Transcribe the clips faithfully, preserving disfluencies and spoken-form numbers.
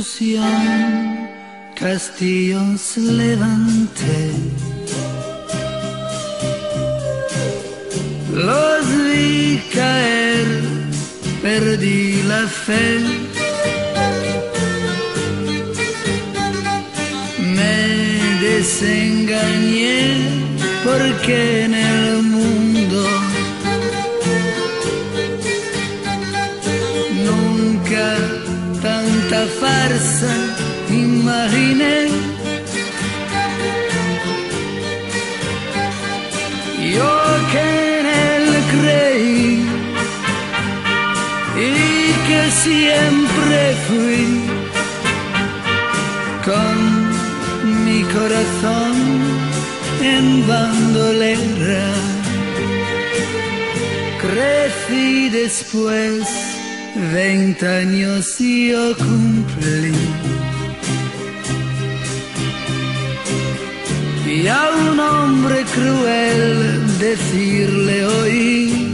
ilusión castillos levanté. Los vi caer, perdí la fe. Me desengañé porque en el mundo nunca tanta farsa imaginé. Yo que en él creí y que siempre fui con mi corazón en bandolera. Crecí después, veinte años yo cumplí, y a un hombre cruel decirle oí: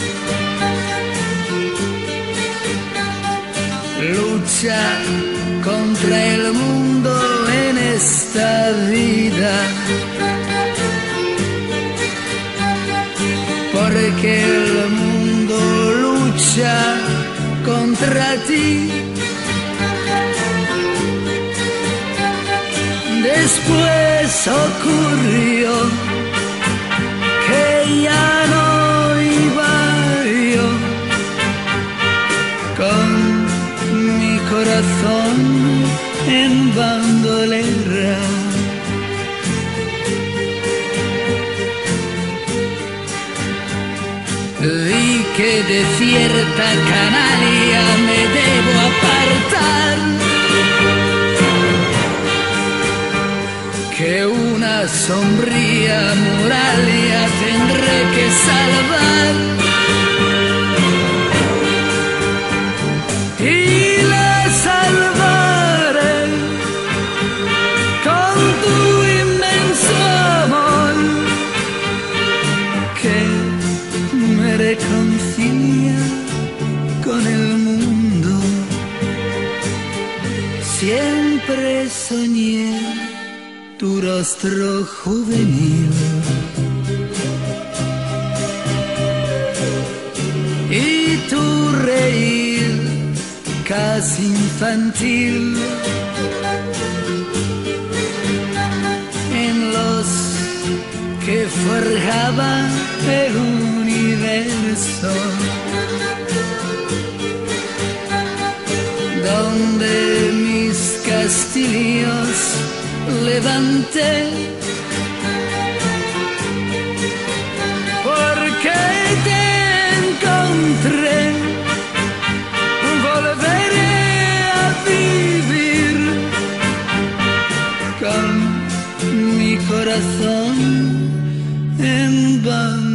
lucha contra el mundo en esta vida, porque el mundo lucha contra ti. Después ocurrió que ya no iba yo con mi corazón en bandolera. Vi que de cierta canalla me debo apartar, que una sombría muralla tendré que salvar, y la salvaré con tu inmenso amor, que me reconcilia con el mundo. Siempre soñé tu rostro juvenil y tu reír casi infantil, en los que forjaban el universo, donde mis castillos levanté, porque te encontré, volveré a vivir con mi corazón en vano.